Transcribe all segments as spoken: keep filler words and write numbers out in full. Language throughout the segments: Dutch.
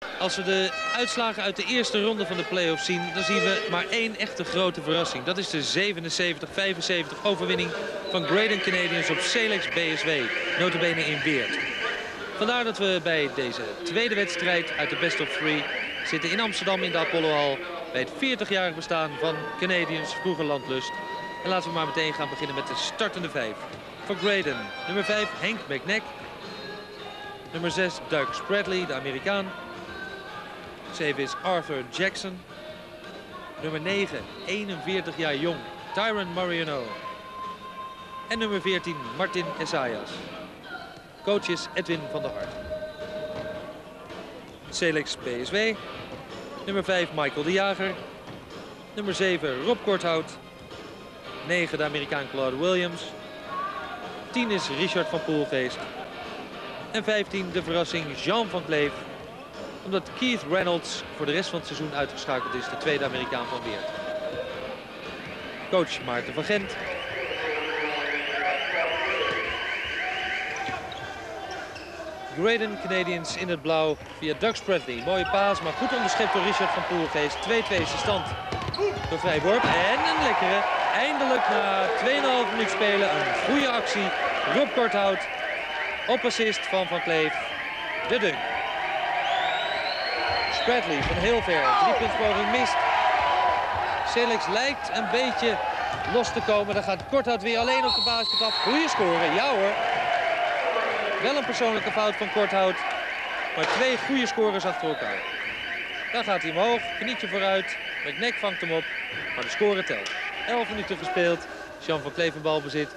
Als we de uitslagen uit de eerste ronde van de play-offs zien, dan zien we maar één echte grote verrassing. Dat is de zevenenzeventig vijfenzeventig overwinning van Graydon Canadians op Selex B S W, nota bene in Weert. Vandaar dat we bij deze tweede wedstrijd uit de best of three zitten in Amsterdam in de Apollohal bij het veertigjarig bestaan van Canadians, vroeger Landlust. En laten we maar meteen gaan beginnen met de startende vijf. Voor Graydon, nummer vijf Hank McNack. Nummer zes Doug Spradley, de Amerikaan. zeven is Arthur Jackson. Nummer negen, eenenveertig jaar jong, Tyron Mariano. En nummer veertien, Martin Essayas. Coach is Edwin van der Hart. Selex B S W. Nummer vijf, Michael de Jager. Nummer zeven, Rob Korthout. negen, de Amerikaan Claude Williams. tien is Richard van Poelgeest. En vijftien, de verrassing Jean van Kleef. Omdat Keith Reynolds voor de rest van het seizoen uitgeschakeld is, de tweede Amerikaan van Weert. Coach Maarten van Gent. Graydon Canadians in het blauw via Doug Spradley. Mooie paas, maar goed onderschept door Richard van Poelgeest. twee twee is de stand. Door vrijworp en een lekkere. Eindelijk na twee komma vijf minuut spelen een goede actie. Rob Korthout op assist van Van Kleef. De dunk. Spradley van heel ver. Driepuntspoging mist. Selex lijkt een beetje los te komen. Dan gaat Korthout weer alleen op de basket af. Goeie score. Ja hoor. Wel een persoonlijke fout van Korthout. Maar twee goede scorers achter elkaar. Dan gaat hij omhoog. Knietje vooruit. McNack vangt hem op. Maar de score telt. elf minuten gespeeld. Jean van Kleef in balbezit.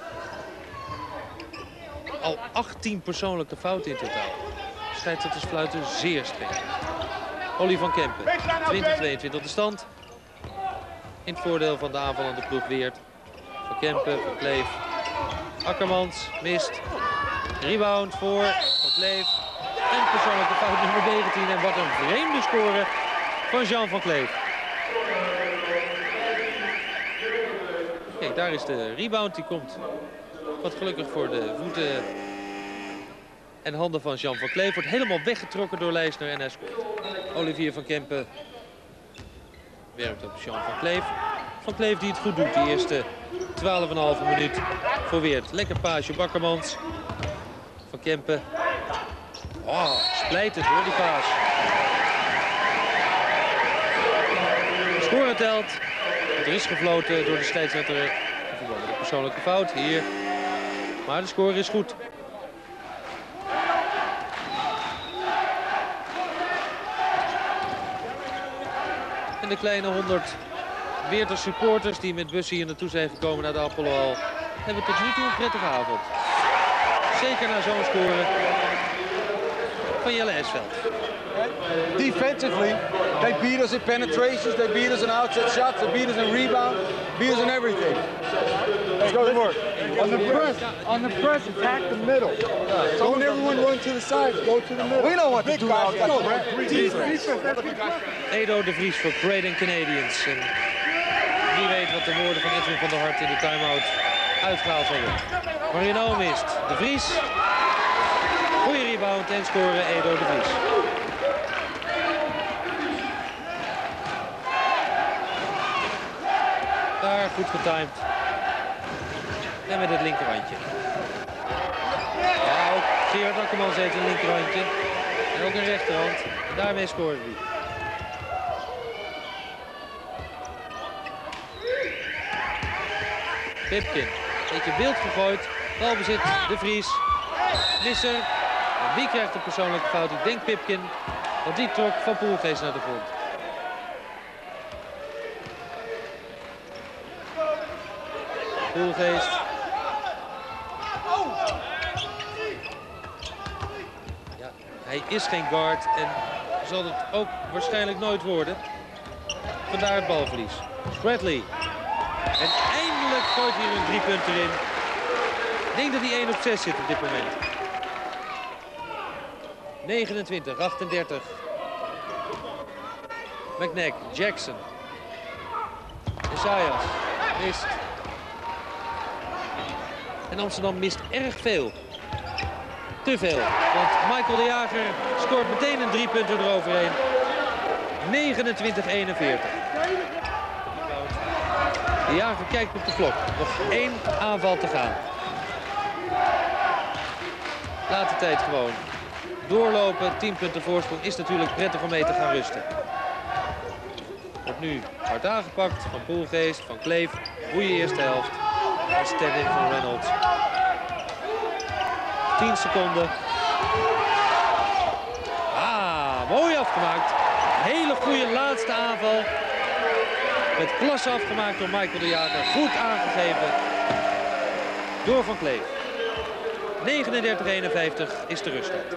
Al achttien persoonlijke fouten in totaal. Scheidsrechters fluiten zeer streng. Olly van Kempen. twintig tweeëntwintig de stand. In het voordeel van de aanvallende ploeg Weert. Van Kempen, Van Kleef. Akkermans mist. Rebound voor Van Kleef. En persoonlijke fout nummer negentien. En wat een vreemde score van Jean van Kleef. Kijk, daar is de rebound. Die komt wat gelukkig voor de voeten en handen van Jean van Kleef. Wordt helemaal weggetrokken door Leisner en hij scoort. Olivier van Kempen werkt op Jean van Kleef. Van Kleef die het goed doet, die eerste twaalf komma vijf minuut voor Weert. Lekker paasje op Akkermans. Van Kempen. Oh, splijtend hoor, die paas. De score telt. Er is gefloten door de scheidsrechter. Een persoonlijke fout hier. Maar de score is goed. En de kleine honderd Weerter supporters die met bussen hier naartoe zijn gekomen naar de Apollohal hebben tot nu toe een prettige avond. Zeker na zo'n score van Jelle Esveld. Defensively, they beat us in penetrations, they beat us in outside shots, they beat us in rebound, beat us in everything. Let's go to work. On the press, on the press, attack the middle. Yeah. Don't everyone run to the sides, go to the middle. We know what to do out there. Defense. Edo de Vries voor Graydon Canadians. En wie weet wat de woorden van Edwin van der Hart in de time-out uitgehaald hebben. Marino mist. De Vries. Goeie rebound en scoren Edo de Vries. Daar goed getimed. En met het linkerhandje. Ja, ook Gerard Akkermans heeft een linkerhandje. En ook een rechterhand. En daarmee scoren hij. Pipkin. Beetje wild gegooid. Balbezit de Vries. Misser. En wie krijgt de persoonlijke fout? Ik denk Pipkin. Want die trok Van Poelgeest naar de grond. Poelgeest. Ja, hij is geen guard en zal het ook waarschijnlijk nooit worden. Vandaar het balverlies. Spradley. En eindelijk gooit hij een drie punten erin. Ik denk dat hij één op zes zit op dit moment. negenentwintig achtendertig. McNack, Jackson. Essayas mist. En Amsterdam mist erg veel. te veel. Want Michael de Jager scoort meteen een drie punten eroverheen. negenentwintig eenenveertig. De Jager kijkt op de klok. Nog één aanval te gaan. Laat de tijd gewoon doorlopen. tien punten voorsprong is natuurlijk prettig om mee te gaan rusten. Wordt nu hard aangepakt van Poelgeest, van Kleef. Goeie eerste helft. En stand-in van Reynolds. tien seconden. Ah, mooi afgemaakt. Hele goede laatste aanval. Met klasse afgemaakt door Michael de Jager. Goed aangegeven door Van Kleef. negenendertig eenenvijftig is de rusttijd.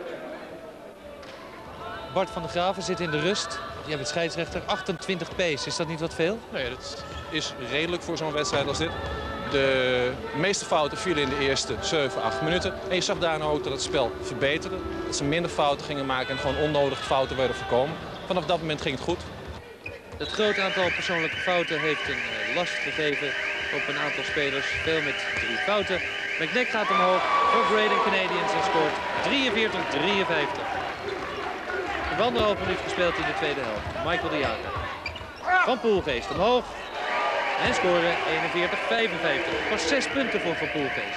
Bart van der Graven zit in de rust. Jij bent scheidsrechter. achtentwintig pace. Is dat niet wat veel? Nee, dat is redelijk voor zo'n wedstrijd als dit. De meeste fouten vielen in de eerste zeven, acht minuten. En je zag daarna ook dat het spel verbeterde. Dat ze minder fouten gingen maken en gewoon onnodige fouten werden voorkomen. Vanaf dat moment ging het goed. Het groot aantal persoonlijke fouten heeft een uh, last gegeven op een aantal spelers. Veel met drie fouten. McNeck gaat omhoog voor Graydon Canadiens en scoort drieënveertig drieënvijftig. Een anderhalf minuut gespeeld in de tweede helft. Michael de Jager. Van Poelgeest omhoog. En scoren eenenveertig vijfenvijftig. Pas zes punten voor Van Poelgeest.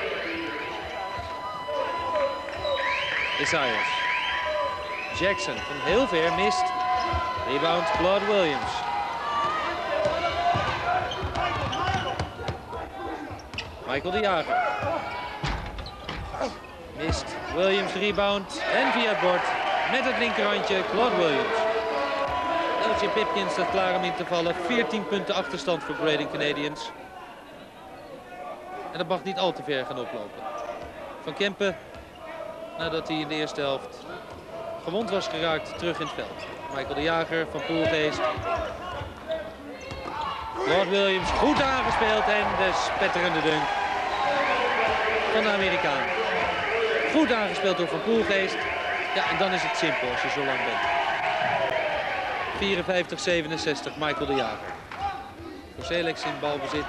Isaias. Jackson van heel ver mist. Rebound Claude Williams. Michael de Jager. Mist Williams de rebound. En via het bord met het linkerhandje Claude Williams. L J Pipkin staat klaar om in te vallen. veertien punten achterstand voor Graydon Canadiens. En dat mag niet al te ver gaan oplopen. Van Kempen, nadat hij in de eerste helft gewond was geraakt, terug in het veld. Michael de Jager van Poelgeest. Claude Williams goed aangespeeld en de spetterende dunk van de Amerikaan. Goed aangespeeld door Van Poelgeest. Ja, en dan is het simpel als je zo lang bent. vierenvijftig zevenenzestig, Michael de Jager. Voor Selex in balbezit.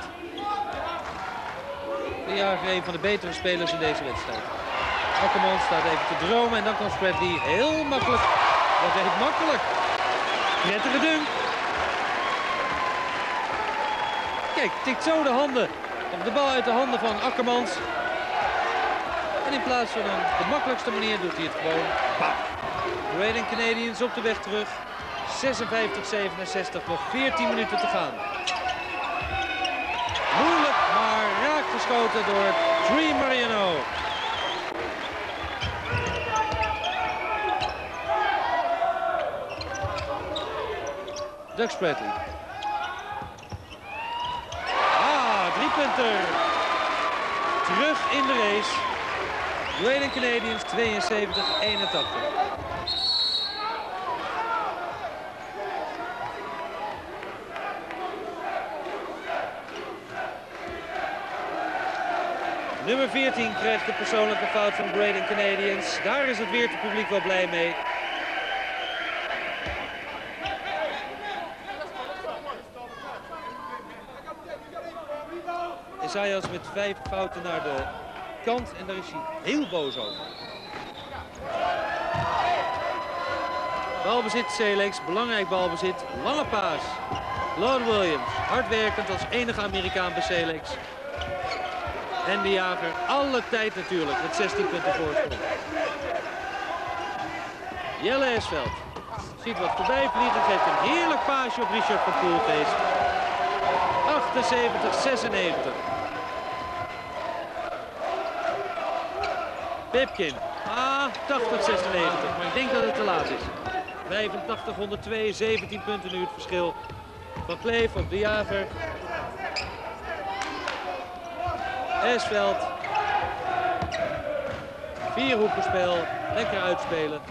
De Jager een van de betere spelers in deze wedstrijd. Ackerman staat even te dromen en dan kan Spradley heel makkelijk. Dat heet makkelijk. Prettige dunk. Kijk, tikt zo de handen. Of de bal uit de handen van Akkermans. En in plaats van een de makkelijkste manier doet hij het gewoon. Bam. Graydon Canadiens op de weg terug. zesenvijftig zevenenzestig, nog veertien minuten te gaan. Moeilijk, maar raak geschoten door Tree Mariano. Doug Spradley. Ah, drie punter. Terug in de race. Graydon Canadiens tweeënzeventig eenentachtig. Nummer veertien krijgt de persoonlijke fout van Graydon Canadiens. Daar is het weer het publiek wel blij mee. Isaias met vijf fouten naar de kant en daar is hij heel boos over. Balbezit Selex, belangrijk balbezit, lange paas. Claude Williams, hardwerkend als enige Amerikaan bij Selex. En de Jager, alle tijd natuurlijk, met zestien punten voorsprong. Jelle Esveld ziet wat voorbij vliegen, geeft een heerlijk paasje op Richard van Poelgeest. achtenzeventig zesennegentig. Pipkin, ah, tachtig zesennegentig, maar ik denk dat het te laat is. vijfentachtig honderdtwee, zeventien punten nu het verschil. Van Kleef op de Jager. Esveld. Vierhoekenspel, lekker uitspelen.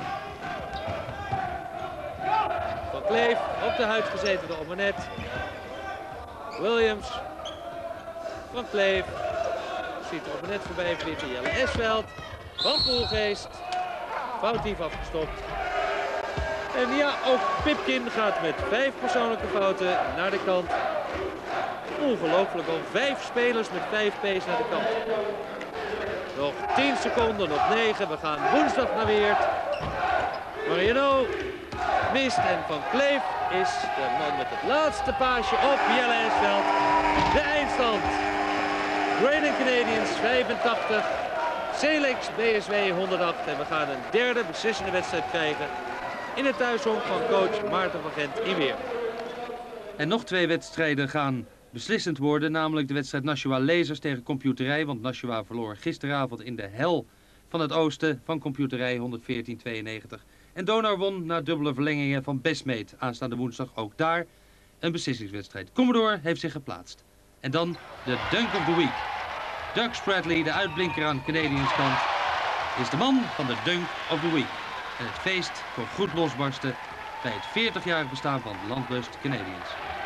Van Kleef op de huid gezeten door Omanet. Williams. Van Kleef. Ziet er Omanet voorbij vliegen. Jelle Esveld. Van Poelgeest. Foutief afgestopt. En ja, ook Pipkin gaat met vijf persoonlijke fouten naar de kant. Ongelooflijk, al vijf spelers met vijf P's naar de kant. Nog tien seconden, nog negen. We gaan woensdag naar Weert. Mariano mist en Van Kleef is de man met het laatste paasje op Jelle Esveld. De eindstand. Graydon Canadians vijfentachtig. Selex B S W honderdacht. En we gaan een derde beslissende wedstrijd krijgen in het thuishonk van coach Maarten van Gent in Weert. En nog twee wedstrijden gaan beslissend worden, namelijk de wedstrijd Nashua Lasers tegen Computerij, want Nashua verloor gisteravond in de hel van het oosten van Computerij honderdveertien tweeënnegentig. En Donar won na dubbele verlengingen van Bestmeet. Aanstaande woensdag ook daar een beslissingswedstrijd. Commodore heeft zich geplaatst. En dan de Dunk of the Week. Doug Spradley, de uitblinker aan Canadiens kant, is de man van de Dunk of the Week. En het feest kon goed losbarsten bij het veertigjarig bestaan van Landlust Canadiens.